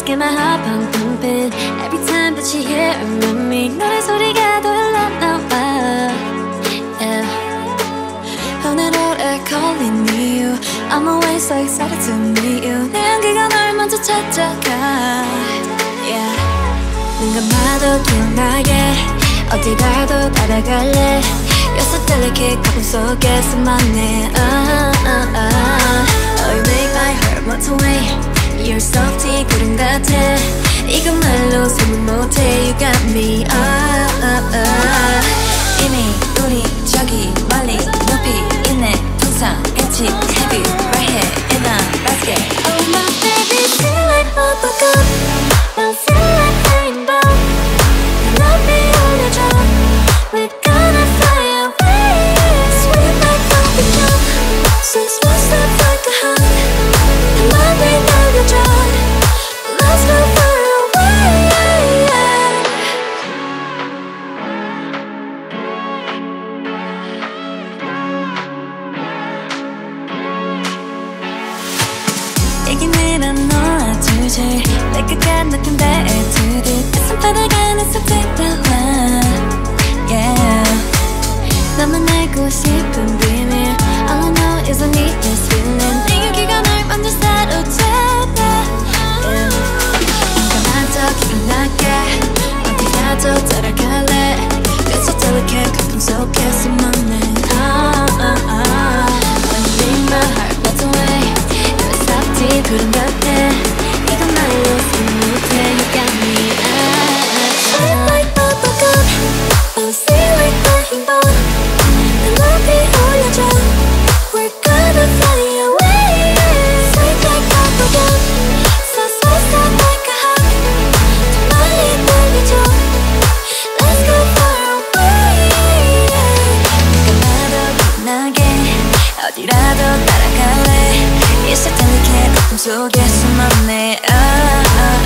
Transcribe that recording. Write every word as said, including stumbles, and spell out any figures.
get my heart pumping every time that you hear around me. 노래 소리가 더 흘러나와. Yeah. 오늘 오래 걸린 이유 I'm always so excited to meet you. 내 향기가 널 먼저 찾아가. Yeah. 눈 감아도 기억나게 어디 가도 따라갈래. You're so delicate 가끔 속에 숨어내. uh, uh, uh. Oh, you make my heart melt away. You're softy 구름 같아. 이건 말로 설명 못해. You got me. uh, uh, uh. 이미 우리 저기 멀리 높이 있네. 통상했지 Have you right here and now let's get. Oh my baby feel like bubblegum. I feel like rainbow. Love me 올려줘. We're gonna fly away. Sweet like bubblegum jump. Since what's up like a hug. Love me 날려줘. Let's go far away. 얘기는 놓아주지 내가 간 느낌 배두듯 가슴 바다가 속 들어와. Yeah. 나만 알고 싶은 비밀 All I know is I need this feeling. 내 여기가 널 먼저 사로잡아. Yeah. 인간마저 기억나게 어디 가도 따라갈래. You're so delicate 가끔 속에 숨어내. oh, oh, oh. When you leave my heart melts away. 구름 같아. 이건 말로 설명 못해. You got me. Sweet like bubblegum. Oh, sweet like rainbow. 내 높이 올려줘. We're gonna fly away. Sweet like bubblegum. So sweet, so like a hug. 더 멀리 날려줘. Let's go far away. 누가 봐도 빛나게 어디라도 따라갈래. You're so delicate 가끔 속에 숨어내. oh, oh.